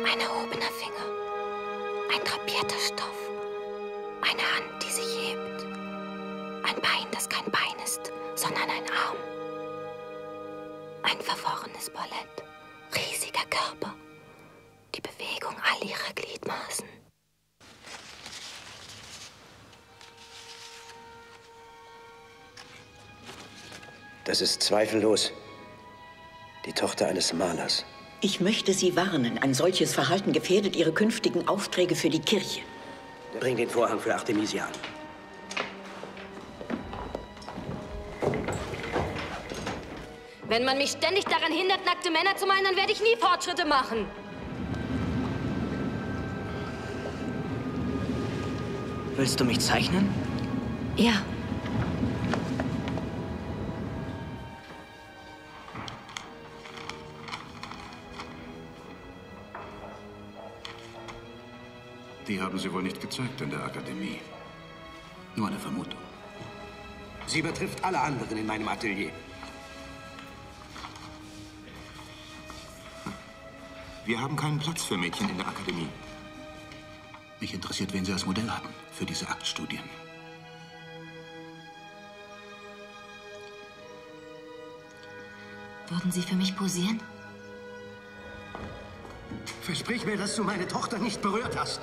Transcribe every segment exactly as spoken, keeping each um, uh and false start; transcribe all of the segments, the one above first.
Ein erhobener Finger, ein drapierter Stoff, eine Hand, die sich hebt, ein Bein, das kein Bein ist, sondern ein Arm. Ein verworrenes Ballett, riesiger Körper, die Bewegung all ihrer Gliedmaßen. Das ist zweifellos die Tochter eines Malers. Ich möchte Sie warnen. Ein solches Verhalten gefährdet Ihre künftigen Aufträge für die Kirche. Bring den Vorhang für Artemisia an. Wenn man mich ständig daran hindert, nackte Männer zu malen, dann werde ich nie Fortschritte machen. Willst du mich zeichnen? Ja. Die haben Sie wohl nicht gezeigt in der Akademie. Nur eine Vermutung. Sie betrifft alle anderen in meinem Atelier. Wir haben keinen Platz für Mädchen in der Akademie. Mich interessiert, wen Sie als Modell haben für diese Aktstudien. Würden Sie für mich posieren? Versprich mir, dass du meine Tochter nicht berührt hast.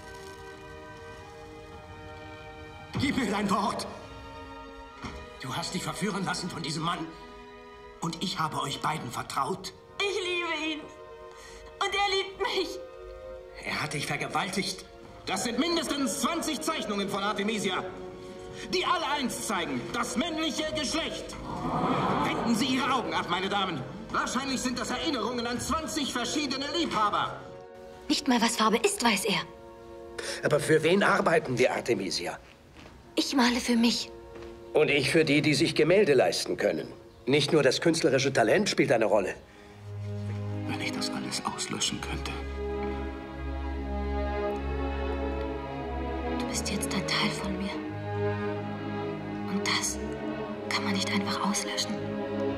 Gib mir dein Wort. Du hast dich verführen lassen von diesem Mann. Und ich habe euch beiden vertraut. Ich liebe ihn. Und er liebt mich. Er hat dich vergewaltigt. Das sind mindestens zwanzig Zeichnungen von Artemisia, die alle eins zeigen, das männliche Geschlecht. Wenden Sie Ihre Augen ab, meine Damen. Wahrscheinlich sind das Erinnerungen an zwanzig verschiedene Liebhaber. Nicht mal, was Farbe ist, weiß er. Aber für wen arbeiten wir, Artemisia? Ich male für mich. Und ich für die, die sich Gemälde leisten können. Nicht nur das künstlerische Talent spielt eine Rolle. Wenn ich das alles auslöschen könnte. Du bist jetzt ein Teil von mir. Und das kann man nicht einfach auslöschen.